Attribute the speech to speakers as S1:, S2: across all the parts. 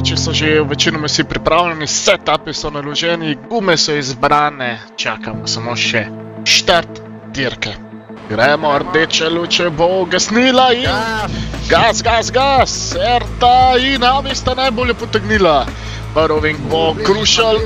S1: Tekači so že večinoma vsi pripravljeni, setupi so naloženi, gume so izbrane, čakamo samo še štart dirke. Gremo, rdeče luče bo ugasnila in... Gas! Serta in Avi sta najbolje potegnila. Barovink bo krušal.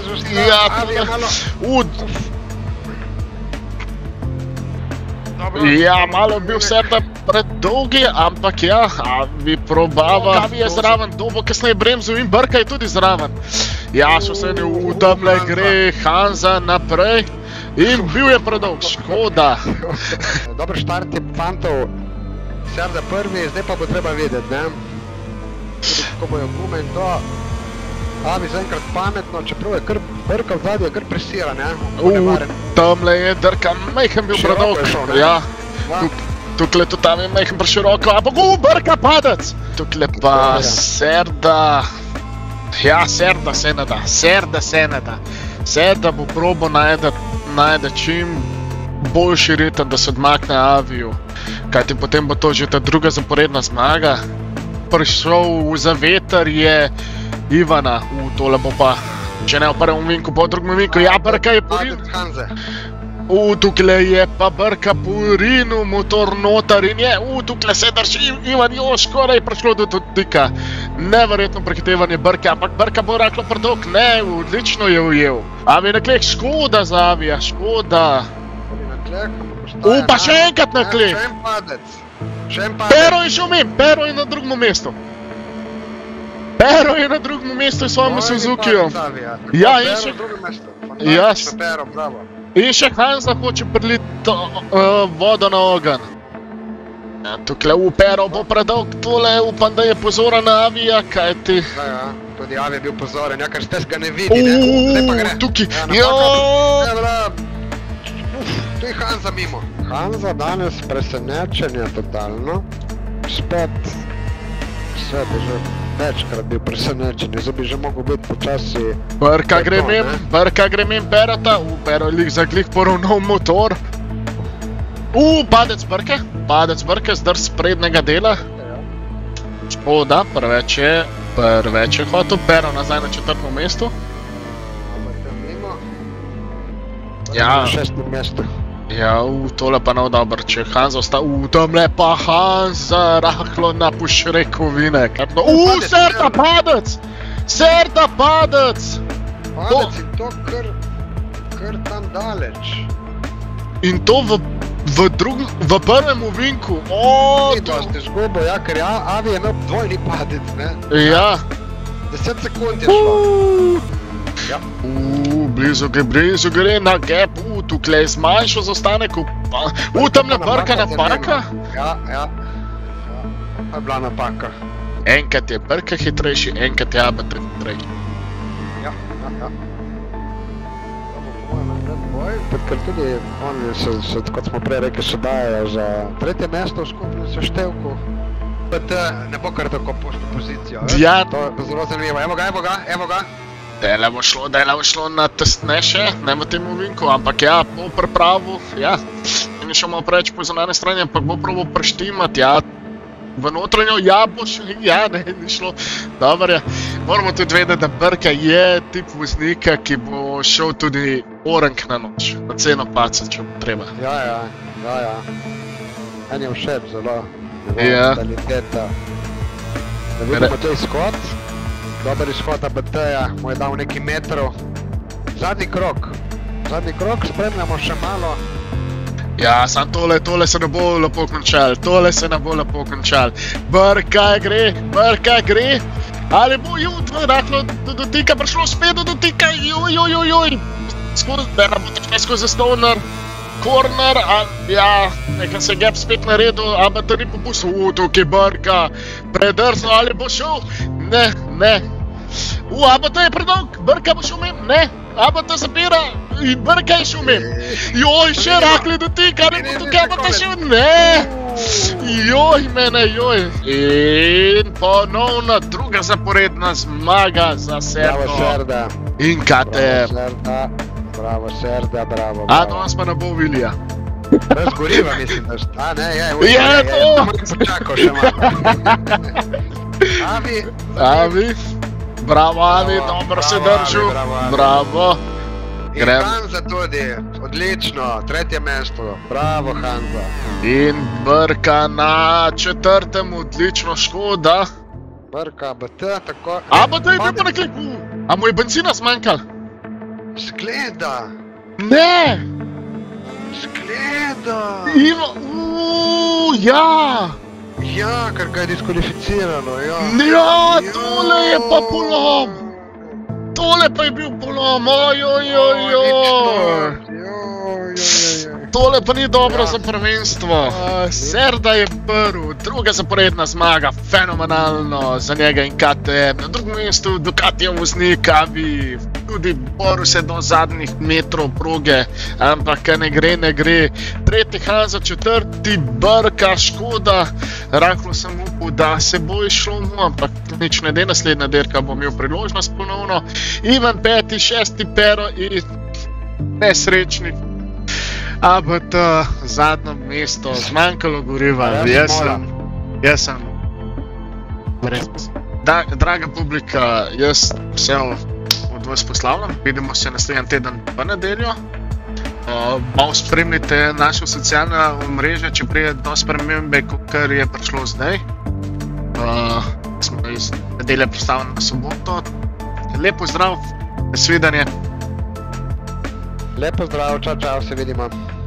S1: Ja, malo bil Serta predolgi, ampak ja, Avi probava. Avi je zraven, dobo kasneje bremzu in Brka je tudi zraven. Ja, še se ne udamle, gre Hanza naprej. In bil je predolg, škoda.
S2: Dober štart je fantov, Serda prvi, zdaj pa bo treba vedeti, ne? Tudi kako bojo gume in to. Avi zaenkrat pametno, čeprav je kar Brka vzadje, kar presira, ne?
S1: Tamle je Drka, majhen bil predolg. Ja, tukaj tudi tam je majhen preširoko, ampak Brka padec! Tukaj pa Serda. Ja, Serda se ne da, Serda bo probo najde čim boljši ritem, da se odmakne Aviju. Kajti potem bo to že ta druga zaporedna zmaga. Prišel za veter je Ivana, tole bo pa, če ne v prvem vinku, po drugem vinku, ja, Brka je porinil. Tukaj je pa Brka porinil motor notar in je, tukaj se drži Ivan, skoraj je prišlo do dotika. Neverjetno prehitevanje Brke, ampak Brka bo rahlo predolg, ne, odlično je ujel. Avi na klek, škoda za Avija, škoda. Pa še enkrat na klek. Pero je šel mim, Pero je na drugem mestu. Pero je na drugem mestu s svojim Suzukijem. Ja, in še... In še Hanza hoče priliti vodo na ogenj. Tukaj Pero bo predolg, tole upam, da je pozoren na Avija, kajti...
S2: Ja, tudi Avi je bil pozoren, ja, ker ste ga ne vidi, ne? Zdaj pa gre.
S1: Tukaj,
S2: Tu je Hanza mimo. Hanza danes presenečenje totalno. Spet je že večkrat bil presenečenje, zdaj bi že mogel biti počasi...
S1: Brka gre mim Perata, Pero je zaglih poravnal motor. Padec Brke, zdrs prednjega dela. Škoda, preveč je hotel, Pero nazaj na četrtem mestu.
S2: Ja, na šestem mestu.
S1: Ja, tole pa nav dober, če Hanza osta, tamle pa Hanza rahlo na pušrekovinek. Serta padec!
S2: Padec in to kar tam daleč.
S1: In to v prvem uvinku.
S2: Ni dosti zgubo, ja, ker Avi je imel dvojni padec, ne?
S1: Ja.
S2: 10 sekund je šlo.
S1: Blizu gre na gap, tukaj je zmanjšal zaostanek, tamle Brka napaka.
S2: Ja, je bila napaka.
S1: Enkrat je Brka hitrejši, enkrat je Abata hitrejši.
S2: Ja. Ker tudi oni se, kot smo prej rekli, se dajajo za tretje mesto v skupnem seštevku. Ne bo kar tako pošto pozicijo,
S1: ja.
S2: To je zelo zanimivo, evo ga.
S1: Dele bo šlo na tesnejše, ne v tem uvinku, ampak ja, bo pripravil, ja. In šel malo preveč po zunanje strani, ampak bo probal preštimati, ja. V notranjo, ja, bo šlo, ja, ne, ni šlo. Dobar je. Moramo tudi vedeti, da Brka je tip voznika, ki bo šel tudi orenk na noč, na ceno paca, če bo treba.
S2: Ja. En je všeč zelo, njegova mentaliteta. Da vidimo to izhod. Dober izhod ABT-ja, mu je dal nekaj metrov. Zadnji krok, spremljamo še malo.
S1: Ja, sam tole se ne bo lepo končal, Brka gre, ali bo rahlo do dotika, prišlo spet do dotika, skozi Stoner, corner, ja, nekaj se gap spet naredil, ampak to ni popustil, tukaj Brka, predrsno, ali bo šel, ne, ABT je predolg, Brka bo šel mim, ne, ABT zapira in Brka je šel mim. Še rahli dotika, ne bo tukaj ABT šel, ne. Mene. In ponovna druga zaporedna zmaga za Serdo.
S2: Bravo Serda.
S1: In Kater.
S2: Bravo Serda.
S1: Danes pa ne bo Vilija.
S2: Brez goriva mislim, da šta, ne,
S1: je to!
S2: Moram počakal še malo. Avi,
S1: Bravo, Avi, dobro se držal. Bravo.
S2: In Hanza tudi, odlično, tretje mesto. Bravo, Hanza.
S1: In Brka na četrtem, odlično, Škoda.
S2: Brka, BT, tako...
S1: A, BT je bil pa na kliku. A mu je benzina zmanjkal?
S2: Zgleda.
S1: Ne!
S2: Zgleda.
S1: Ja!
S2: Ja, ker ga je diskvalificirano, ja.
S1: Ja, tole je pa polom! Tole pa je bil polom, Tole pa ni dobro za prvenstvo. Serda je prv, druga zaporedna zmaga, fenomenalno za njega in KTM. Na drugem mestu Ducatijev voznik Avi, tudi boril se do zadnjih metrov proge, ampak ne gre. Tretji Hanza, četrti Brka, Škoda. Rahlo sem upal, da se bo išlo mu, ampak nič ne de, naslednja dirka bo imel priložnost ponovno. Ivan peti, šesti Pero in nesrečnik ABT, zadnjo mesto, zmanjkalo goriva, jaz sem brez. Draga publika, jaz vse od vas poslavljam, vidimo se naslednji teden v nedeljo. Malo spremljite naše socialne omrežje, če prije do spremembe, kar je prišlo zdaj. Smo iz nedelje predstavljeni na soboto. Lep pozdrav, nasvidenje.
S2: Lep pozdrav, čau, se vidimo.